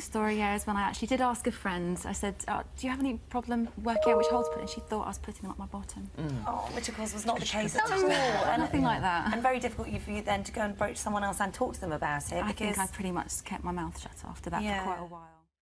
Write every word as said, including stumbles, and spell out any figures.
story, yeah, is when I actually did ask a friend. I said, oh, do you have any problem working out which hole to put in? She thought I was putting them up my bottom. Mm. Oh, which of course was not the case at No, all. and, nothing like that. And very difficult for you then to go and broach someone else and talk to them about it. I because think I pretty much kept my mouth shut after that yeah. for quite a while.